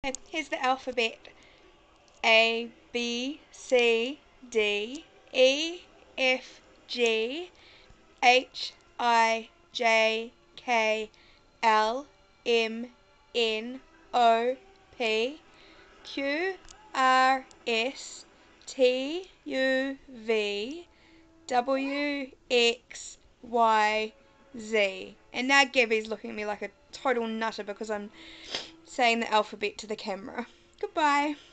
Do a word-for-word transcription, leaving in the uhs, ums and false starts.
Okay, here's the alphabet. A, B, C, D, E, F, G, H, I, J, K, L, M, N, O, P, Q, R, S, T, U, V, W, X, Y, Z. And now Gabby's looking at me like a total nutter because I'm saying the alphabet to the camera. Goodbye.